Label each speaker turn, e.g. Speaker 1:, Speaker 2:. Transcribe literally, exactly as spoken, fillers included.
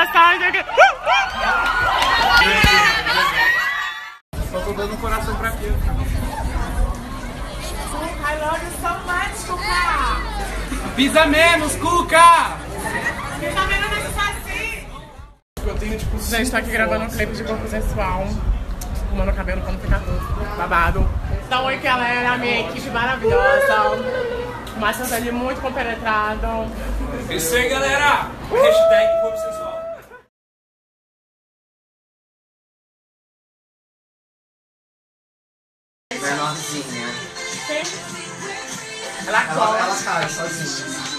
Speaker 1: massagem.
Speaker 2: Só tô dando um coração pra quê?
Speaker 3: I love you so much, Cuca!
Speaker 2: Pisa menos, Cuca!
Speaker 3: Pisa menos nesse saci!
Speaker 2: Eu tenho tipo.
Speaker 1: Gente, tô aqui gravando um clipe de corpo sensual. Arrumando o cabelo quando fica todo babado. Então, oi, galera, minha equipe maravilhosa. O Márcio tá ali muito compenetrado.
Speaker 2: Isso aí, galera! Hashtag corpo sensual.
Speaker 4: Menorzinha.
Speaker 1: Ela
Speaker 4: Ela, ela cai sozinha.